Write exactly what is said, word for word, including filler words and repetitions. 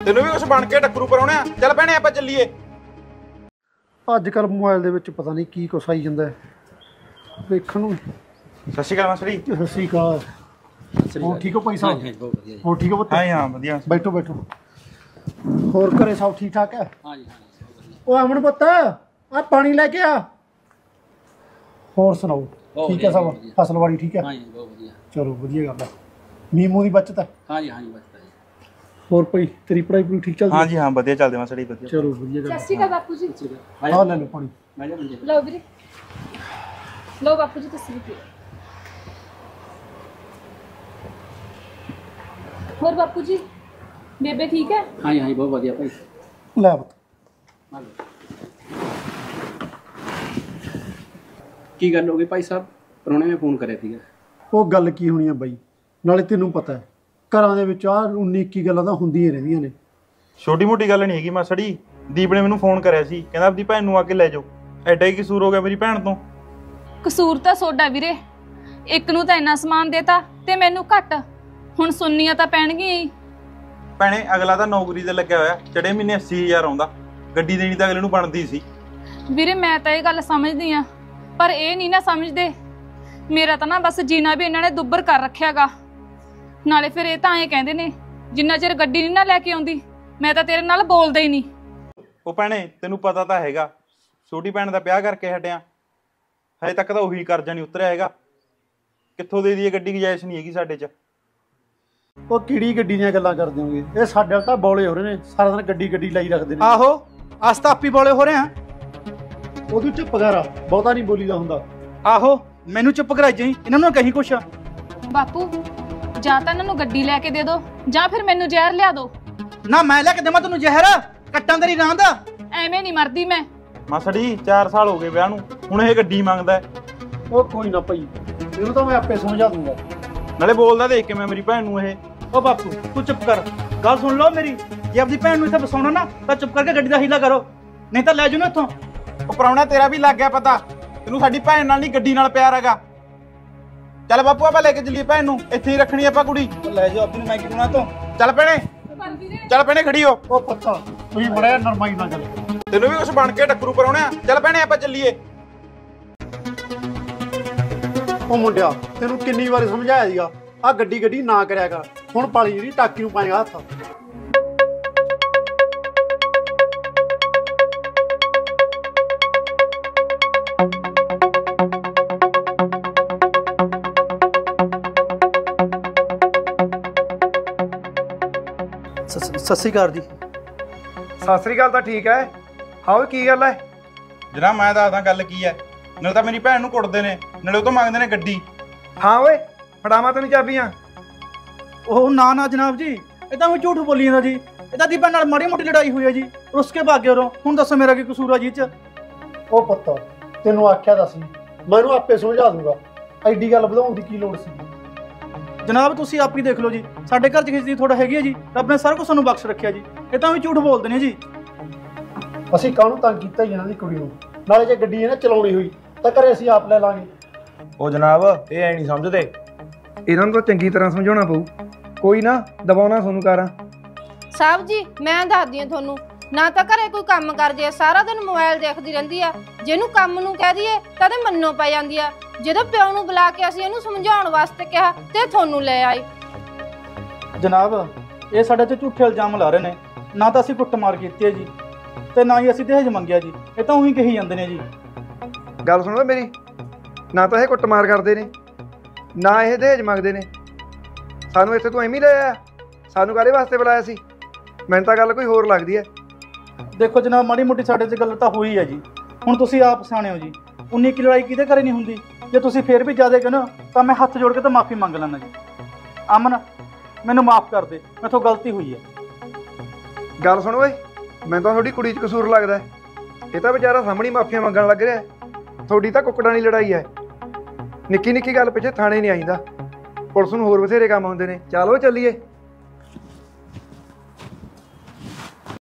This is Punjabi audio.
ਤੈਨੂੰ ਵੀ ਕੁਛ ਬਣ ਕੇ ਟੱਕਰੂ ਪਰਾਉਣਿਆ। ਚੱਲ ਭੈਣੇ ਆਪਾਂ ਚੱਲੀਏ। ਅੱਜ ਕੱਲ ਮੋਬਾਈਲ ਦੇ ਵਿੱਚ ਪਤਾ ਨਹੀਂ ਕੀ ਕੁਛ ਆਈ ਜਾਂਦਾ ਵੇਖਣ ਨੂੰ। ਸਤਿ ਸ਼੍ਰੀ ਅਕਾਲ ਮਾਸੜੀ। ਸਤਿ ਸ਼੍ਰੀ ਅਕਾਲ। ਹੋਰ ਠੀਕ ਹੋ ਭਾਈ ਸਾਹਿਬ? ਹੋਰ ਠੀਕ ਹੋ ਪੁੱਤ? ਹਾਂ ਹਾਂ ਵਧੀਆ। ਬੈਠੋ ਬੈਠੋ। ਹੋਰ ਘਰੇ ਸਭ ਠੀਕ ਠਾਕ ਹੈ? ਹਾਂਜੀ ਹਾਂਜੀ। ਉਹ ਅਮਨ ਪੁੱਤ ਆ ਪਾਣੀ ਲੈ ਕੇ ਆ। ਹੋਰ ਸੁਣਾਓ ਠੀਕ ਹੈ ਸਭ? ਫਸਲਵਾੜੀ ਠੀਕ ਹੈ? ਹਾਂਜੀ ਬਹੁਤ ਵਧੀਆ। ਚਲੋ ਵਧੀਆ ਗੱਲ ਹੈ। ਮੀਮੂ ਦੀ ਬੱਚਤ ਹੈ? ਹਾਂਜੀ ਹਾਂਜੀ ਬੱਚਤ ਹੈ। ਹੋਰ ਭਾਈ ਤੇਰੀ ਪੜ੍ਹਾਈ ਪੂਰੀ ਠੀਕ ਚੱਲਦੀ? ਹਾਂਜੀ ਹਾਂ ਵਧੀਆ ਚੱਲਦੇ ਮਾਸੜੀ ਵਧੀਆ। ਚਲੋ ਵਧੀਆ ਗੱਲ। ਸਤਿ ਸ਼੍ਰੀ ਅਕਾਲ ਬਾਪੂ ਜੀ। ਹਾਂ ਲੈ ਲਓ ਪਾਣੀ। ਲਓ ਵੀਰੇ ਲਓ ਬਾਪੂ ਜੀ ਤੁਸੀਂ ਵੀ ਪੀਓ। ਹੋਰ ਬਾਪੂ ਜੀ ਬੇਬੇ ਠੀਕ ਹੈ? ਹਾਂਜੀ ਹਾਂਜੀ ਬਹੁਤ ਵਧੀਆ ਭਾਈ। ਲੈ ਪੁੱਤ। ਕੀ ਗੱਲ ਹੋ ਗਈ ਭਾਈ ਸਾਹਿਬ? ਪ੍ਰਾਹੁਣੇ ਨੇ ਫੋਨ ਕਰਿਆ ਸੀਗਾ। ਉਹ ਗੱਲ ਕੀ ਹੋਣੀ ਆ ਬਾਈ, ਨਾਲੇ ਤੈਨੂੰ ਪਤਾ ਹੈ ਘਰਾਂ ਦੇ ਵਿੱਚ ਆਹ ਉੱਨੀ ਇੱਕੀ ਗੱਲਾਂ ਤਾਂ ਹੁੰਦੀਆਂ ਰਹਿੰਦੀਆਂ ਨੇ। ਛੋਟੀ ਮੋਟੀ ਗੱਲ ਨਹੀਂ ਹੈਗੀ ਮਾਸੜੀ। ਦੀਪ ਨੇ ਮੈਨੂੰ ਫੋਨ ਕਰਿਆ ਸੀ, ਕਹਿੰਦਾ ਆਪਣੀ ਭੈਣ ਨੂੰ ਆ ਕੇ ਲੈ ਜਾਓ। ਐਡਾ ਹੀ ਕਸੂਰ ਹੋ ਗਿਆ ਮੇਰੀ ਭੈਣ ਤੋਂ? ਕਸੂਰ ਤਾਂ ਸੋਡਾ ਵੀਰੇ, ਇੱਕ ਨੂੰ ਤਾਂ ਇੰਨਾ ਸਮਾਨ ਦੇਤਾ ਤੇ ਮੈਨੂੰ ਘੱਟ। ਹੁਣ ਸੁਣਨੀਆਂ ਤਾਂ ਪੈਣਗੀਆਂ ਹੀ। ਭੈਣੇ ਅਗਲਾ ਤਾਂ ਨੌਕਰੀ ਤੇ ਲੱਗਿਆ ਹੋਇਆ, ਚੜੇ ਮਹੀਨੇ ਅੱਸੀ ਹਜ਼ਾਰ ਆਉਂਦਾ। ਗੱਡੀ ਦੇਣੀ ਤਾਂ ਅਗਲੇ ਨੂੰ ਬਣਦੀ ਸੀ। ਵੀਰੇ ਮੈਂ ਤਾਂ ਇਹ ਗੱਲ ਸਮਝਦੀ ਆ, ਪਰ ਇਹ ਨਹੀਂ ਨਾ ਸਮਝਦੇ। ਮੇਰਾ ਤਾਂ ਨਾ ਬਸ ਜੀਣਾ ਵੀ ਇਹਨਾਂ ਨੇ ਦੁੱਬਰ ਕਰ ਰੱਖਿਆਗਾ। ਨਾਲੇ ਫਿਰ ਇਹ ਤਾਂ ਐਂ ਕਹਿੰਦੇ ਨੇ ਜਿੰਨਾ ਚਿਰ ਗੱਡੀ ਨਹੀਂ ਨਾ ਲੈ ਕੇ ਆਉਂਦੀ ਮੈਂ ਤਾਂ ਤੇਰੇ ਨਾਲ ਬੋਲਦਾ ਹੀ ਨਹੀਂ। ਉਹ ਭੈਣੇ ਤੈਨੂੰ ਪਤਾ ਤਾਂ ਹੈਗਾ, ਛੋਟੀ ਭੈਣ ਦਾ ਵਿਆਹ ਕਰਕੇ ਹਟਿਆ, ਹਜੇ ਤੱਕ ਤਾਂ ਉਹੀ ਕਰਜ਼ਾ ਨਹੀਂ ਉਤਰਿਆ ਹੈਗਾ। ਕਿੱਥੋਂ ਦੇ ਦਈਏ? ਗੱਡੀ ਗੁੰਜਾਇਸ਼ ਨਹੀਂ ਹੈਗੀ ਸਾਡੇ 'ਚ। ਉਹ ਕਿਹੜੀ ਗੱਡੀ ਦੀਆਂ ਗੱਲਾਂ ਕਰਦੇ ਹੋਗੇ? ਇਹ ਸਾਡੇ ਵਾਲ ਤਾਂ ਬੌਲੇ ਹੋ ਰਹੇ ਨੇ, ਸਾਰਾ ਦਿਨ ਗੱਡੀ ਗੱਡੀ ਲਾਈ ਰੱਖਦੇ ਨੇ। ਆਹੋ ਅਸ ਤਾਂ ਆਪੀ ਬੋਲੇ ਹੋ ਰਹੇ ਆ। ਉਹਦੀ ਚੁੱਪ ਕਰ, ਬਹੁਤਾ ਨਹੀਂ ਬੋਲੀਦਾ ਹੁੰਦਾ। ਆਹੋ ਮੈਨੂੰ ਚੁੱਪ ਕਰਾਈ ਜਾਈ, ਇਹਨਾਂ ਨੂੰ ਕਹੀਂ ਕੁਛ। ਬਾਪੂ ਜਾਂ ਤਾਂ ਇਹਨਾਂ ਨੂੰ ਗੱਡੀ ਲੈ ਕੇ ਦੇ ਦਿਓ ਜਾਂ ਫਿਰ ਮੈਨੂੰ ਜ਼ਹਿਰ ਲਿਆ ਦਿਓ। ਨਾ ਮੈਂ ਲੈ ਕੇ ਦੇਵਾਂ ਤੈਨੂੰ ਜ਼ਹਿਰ? ਕੱਟਾਂ ਤੇਰੀ ਰਾਂਦ। ਐਵੇਂ ਨਹੀਂ ਮਰਦੀ ਮੈਂ। ਮਾਸੜੀ ਚਾਰ ਸਾਲ ਹੋ ਗਏ ਵਿਆਹ ਨੂੰ, ਹੁਣ ਇਹ ਗੱਡੀ ਮੰਗਦਾ। ਉਹ ਕੋਈ ਨਾ ਭਾਈ, ਇਹਨੂੰ ਤਾਂ ਮੈਂ ਆਪੇ ਸਮਝਾ ਦੂੰਗਾ। ਨਾਲੇ ਬੋਲਦਾ ਦੇਖ ਕੇ ਮੈਂ ਮੇਰੀ ਭੈਣ ਨੂੰ ਇਹ। ਓ ਬਾਪੂ ਤੂੰ ਚੁੱਪ ਕਰ, ਗੱਲ ਸੁਣ ਲਓ ਮੇਰੀ। ਜੇ ਆਪਦੀ ਭੈਣ ਨੂੰ ਇੱਥੇ ਵਸਾਉਣਾ ਨਾ ਤਾਂ ਚੁੱਪ ਕਰਕੇ ਗੱਡੀ ਦਾ ਹੀਲਾ ਕਰੋ, ਨਹੀਂ ਤਾਂ ਲੈ ਜਾਓ ਨਾ ਇੱਥੋਂ। ਉਹ ਪ੍ਰਾਹੁਣਾ ਤੇਰਾ ਵੀ ਲੱਗ ਗਿਆ ਪਤਾ, ਤੈਨੂੰ ਸਾਡੀ ਭੈਣ ਨਾਲ ਨਹੀਂ ਗੱਡੀ ਨਾਲ ਪਿਆਰ ਹੈਗਾ। ਚੱਲ ਬਾਪੂ ਆਪਾਂ ਲੈ ਕੇ ਚੱਲੀਏ ਭੈਣ ਨੂੰ, ਇੱਥੇ ਹੀ ਰੱਖਣੀ ਆਪਾਂ ਕੁੜੀ। ਲੈ ਜਾਓ ਆਪਣੀ ਮੈਂ ਕਿਉਂ ਤੋਂ। ਚੱਲ ਭੈਣੇ ਚੱਲ ਭੈਣੇ ਖੜੀ ਹੋ। ਉਹ ਪੱਤਾ ਤੁਸੀਂ ਬੜਾ ਨਰਮਾਈ ਨਾਲ ਚੱਲ। ਤੈਨੂੰ ਵੀ ਕੁਛ ਬਣ ਕੇ ਟੱਕਰੂ ਪਰਾਉਣਿਆ। ਚੱਲ ਭੈਣੇ ਆਪਾਂ ਚੱਲੀਏ। ਉਹ ਮੁੰਡਿਆ ਤੈਨੂੰ ਕਿੰਨੀ ਵਾਰੀ ਸਮਝਾਇਆ ਸੀਗਾ ਆ ਗੱਡੀ ਗੱਡੀ ਨਾ ਕਰਿਆ ਕਰ। ਹੁਣ ਪਾਲੀ ਜਿਹੜੀ ਟਾਕੀ ਨੂੰ ਪਾਏਗਾ ਹੱਥ। ਸਤਿ ਸ਼੍ਰੀ ਅਕਾਲ ਜੀ। ਸਤਿ ਸ੍ਰੀ ਅਕਾਲ ਤਾਂ ਠੀਕ ਹੈ। ਹਾਂ ਓਏ ਕੀ ਗੱਲ ਹੈ? ਜਨਾਬ ਮੈਂ ਦੱਸਦਾ ਗੱਲ ਕੀ ਹੈ। ਨਾਲੇ ਤਾਂ ਮੇਰੀ ਭੈਣ ਨੂੰ ਕੁੱਟਦੇ ਨੇ, ਨਾਲੇ ਉਹ ਤੋਂ ਮੰਗਦੇ ਨੇ ਗੱਡੀ। ਹਾਂ ਓਏ ਫੜਾਵਾਂ ਤੈਨੂੰ ਚਾਬੀਆਂ? ਉਹ ਨਾ ਨਾ ਜਨਾਬ ਜੀ, ਇਹ ਤਾਂ ਮੈਂ ਝੂਠ ਬੋਲੀ ਜਾਂਦਾ ਜੀ। ਇਹ ਤਾਂ ਦੀਪਾ ਨਾਲ ਮਾੜੀ ਮੋਟੀ ਲੜਾਈ ਹੋਈ ਹੈ ਜੀ, ਰੁੱਸ ਕੇ ਭਾਗੇ ਉਰੋਂ। ਹੁਣ ਦੱਸੋ ਮੇਰਾ ਕੀ ਕਸੂਰ ਆ ਜੀ ਚ? ਉਹ ਪੱਤਾ ਤੈਨੂੰ ਆਖਿਆ ਤਾਂ ਸੀ, ਮੈਨੂੰ ਆਪੇ ਸਮਝਾ ਦੂੰਗਾ। ਐਡੀ ਗੱਲ ਵਧਾਉਣ ਦੀ ਕੀ ਲੋੜ ਸੀ? ਜਨਾਬ ਤੁਸੀਂ ਆਪ ਹੀ ਦੇਖ ਲਓ ਜੀ, ਸਾਡੇ ਘਰ 'ਚ ਖਿੱਚਦੀ ਥੋੜਾ ਹੈਗੀ ਹੈ ਜੀ। ਰੱਬ ਨੇ ਸਾਰਾ ਕੁਝ ਸਾਨੂੰ ਬਖਸ਼ ਰੱਖਿਆ ਜੀ। ਇਹ ਤਾਂ ਵੀ ਝੂਠ ਬੋਲਦੇ ਨੇ ਜੀ। ਅਸੀਂ ਕਾਹਨੂੰ ਤੰਗ ਕੀਤਾ ਹੀ ਇਹਨਾਂ ਦੀ ਕੁੜੀ ਨੂੰ? ਨਾਲੇ ਜੇ ਗੱਡੀ ਇਹਨੇ ਚਲਾਉਣੀ ਹੋਈ ਤਾਂ ਘਰੇ ਅਸੀਂ ਆਪ ਲੈ ਲਾਂਗੇ। ਉਹ ਜਨਾਬ ਇਹ ਐ ਨਹੀਂ ਸਮਝਦੇ, ਇਹਨਾਂ ਨੂੰ ਤਾਂ ਚੰਗੀ ਤਰ੍ਹਾਂ ਸਮਝਾਉਣਾ ਪਊ। ਕੋਈ ਨਾ ਦਬਾਉਣਾ ਤੁਹਾਨੂੰ ਕਾਰਾਂ। ਸਾਹਿਬ ਜੀ ਮੈਂ ਦੱਸਦੀ ਆ ਤੁਹਾਨੂੰ, ਨਾ ਤਾਂ ਘਰੇ ਕੋਈ ਕੰਮ ਕਰ ਜੇ, ਸਾਰਾ ਦਿਨ ਮੋਬਾਈਲ ਦੇਖਦੀ ਰਹਿੰਦੀ ਆ। ਜਿਹਨੂੰ ਕੰਮ ਨੂੰ ਕਹਿ ਦਈਏ ਤਾਂ ਤੇ ਮੰਨੋ ਪੈ ਜਾਂਦੀ ਆ। ਜਦੋਂ ਪਿਓ ਨੂੰ ਬੁਲਾ ਕੇ ਅਸੀਂ ਇਹਨੂੰ ਸਮਝਾਉਣ ਵਾਸਤੇ ਕਿਹਾ ਤੇ ਤੁਹਾਨੂੰ ਲੈ ਆਈ। ਜਨਾਬ ਇਹ ਸਾਡੇ 'ਤੇ ਝੂਠੇ ਇਲਜ਼ਾਮ ਲਾ ਰਹੇ ਨੇ। ਨਾ ਤਾਂ ਅਸੀਂ ਕੁੱਟਮਾਰ ਕੀਤੀ ਹੈ ਜੀ, ਤੇ ਨਾ ਹੀ ਅਸੀਂ ਦਹੇਜ ਮੰਗਿਆ ਜੀ। ਇਹ ਤਾਂ ਉਹੀ ਕਹੀ ਜਾਂਦੇ ਨੇ ਜੀ। ਗੱਲ ਸੁਣੋ ਮੇਰੀ, ਨਾ ਤਾਂ ਇਹ ਕੁੱਟਮਾਰ ਕਰਦੇ ਨੇ, ਨਾ ਇਹ ਦਹੇਜ ਮੰਗਦੇ ਨੇ। ਸਾਨੂੰ ਇੱਥੇ ਤੂੰ ਐਵੇਂ ਲੈ ਆਇਆ? ਸਾਨੂੰ ਕਾਹਦੇ ਵਾਸਤੇ ਬੁਲਾਇਆ ਸੀ? ਮੈਨੂੰ ਤਾਂ ਗੱਲ ਕੋਈ ਹੋਰ ਲੱਗਦੀ ਹੈ। ਦੇਖੋ ਜਨਾਬ ਮਾੜੀ ਮੋਟੀ ਸਾਡੇ 'ਚ ਗੱਲ ਤਾਂ ਹੋਈ ਹੈ ਜੀ। ਹੁਣ ਤੁਸੀਂ ਆਪ ਸਿਆਣੇ ਹੋ ਜੀ, ਉਨੀ ਕੀ ਲੜਾਈ ਕਿਹਦੇ ਘਰੇ ਨਹੀਂ ਹੁੰਦੀ। ਜੇ ਤੁਸੀਂ ਫੇਰ ਵੀ ਜ਼ਿਆਦਾ ਕਹਿੰਦੇ ਤਾਂ ਮੈਂ ਹੱਥ ਜੋੜ ਕੇ ਤਾਂ ਮਾਫੀ ਮੰਗ ਲੈਣਾ ਜੀ। ਅਮਨ ਮੈਨੂੰ ਮਾਫ ਕਰ ਦੇ, ਮੈਥੋਂ ਗਲਤੀ ਹੋਈ ਹੈ। ਗੱਲ ਸੁਣ ਓਏ, ਮੈਨੂੰ ਤਾਂ ਤੁਹਾਡੀ ਕੁੜੀ 'ਚ ਕਸੂਰ ਲੱਗਦਾ। ਇਹ ਤਾਂ ਵਿਚਾਰਾ ਸਾਹਮਣੇ ਮਾਫੀਆਂ ਮੰਗਣ ਲੱਗ ਰਿਹਾ। ਤੁਹਾਡੀ ਤਾਂ ਕੁੱਕੜਾਂ ਦੀ ਲੜਾਈ ਹੈ। ਨਿੱਕੀ ਨਿੱਕੀ ਗੱਲ ਪਿੱਛੇ ਥਾਣੇ ਨਹੀਂ ਆਈਦਾ। ਪੁਲਿਸ ਨੂੰ ਹੋਰ ਬਥੇਰੇ ਕੰਮ ਹੁੰਦੇ ਨੇ। ਚਲੋ ਚੱਲੀਏ।